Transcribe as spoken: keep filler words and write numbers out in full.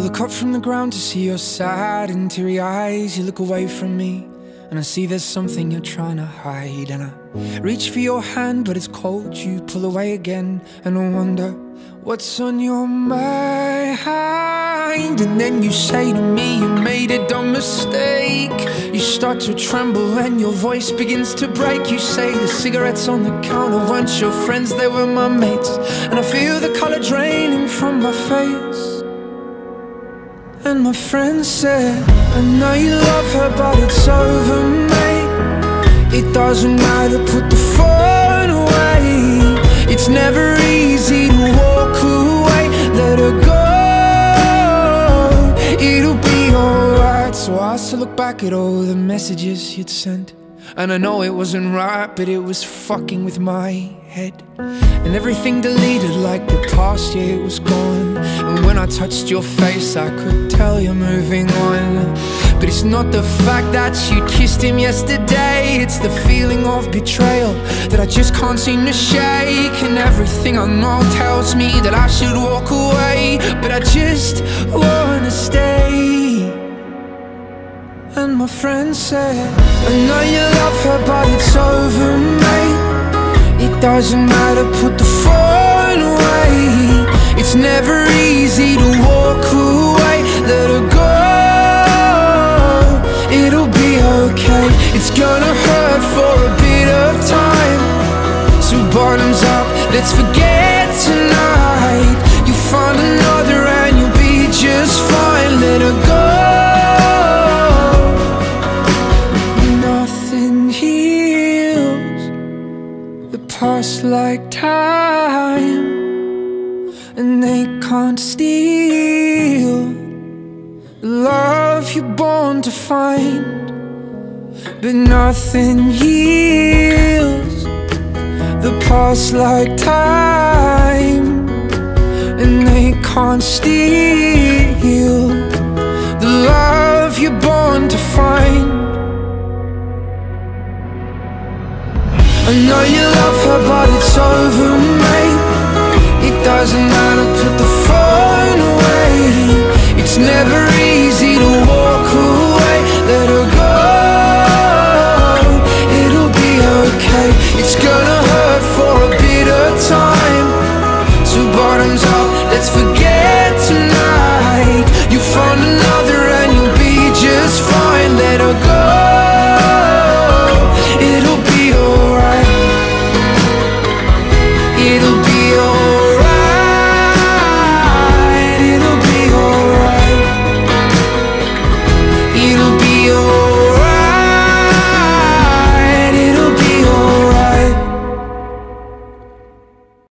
look up from the ground to see your sad and teary eyes. You look away from me and I see there's something you're trying to hide. And I reach for your hand but it's cold, you pull away again. And I wonder what's on your mind. And then you say to me you made a dumb mistake. You start to tremble and your voice begins to break. You say the cigarettes on the counter weren't your friends, they were my mates. And I feel the color draining from my face. And my friend said, I know you love her but it's over, mate. It doesn't matter, put the phone away. It's never easy to walk away. Let her go, it'll be alright. So I still look back at all the messages you'd sent, and I know it wasn't right, but it was fucking with my head. And everything deleted like the past, yeah, it was gone. And when I touched your face I could tell you're moving on. But it's not the fact that you kissed him yesterday, it's the feeling of betrayal that I just can't seem to shake. And everything I know tells me that I should walk away, but I just wanna stay. And my friend said, I know you love her but it's over, mate. It doesn't matter, put the phone away. It's never easy to walk away. Let her go, it'll be okay. It's gonna hurt for a bit of time, so bottoms up, let's forget tonight. You find another and you'll be just fine. Let her go. Past like time, and they can't steal the love you're born to find. But nothing heals the past like time, and they can't steal the love you're born to find. I know you love her but it's over, mate.